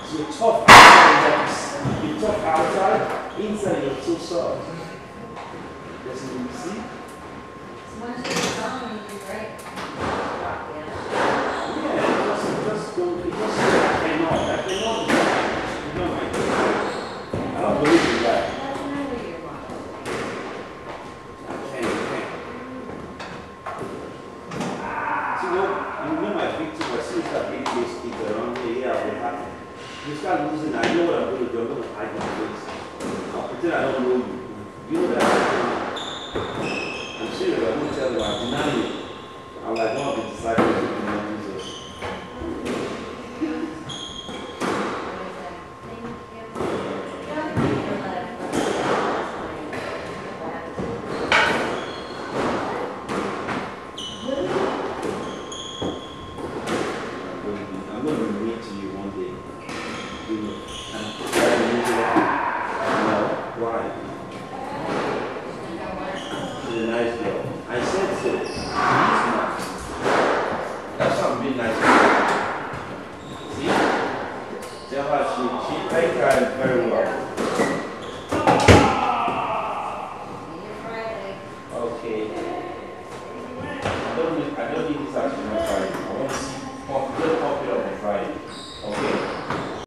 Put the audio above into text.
So you're tough outside, you're tough outside, inside you're so soft. That's what you see. So once you're done, you right? Yeah, just don't, just say I cannot, you know my thing. I don't believe in that. I can't. See, you know my victim, as soon as that big case keeps around here, yeah, what happened? You start losing, I know what I'm going to do, I'm going to hide my face. I'll pretend I don't know you. You know that I'm serious, I'm going to tell you, I'm denying you. I'm like one of the disciples.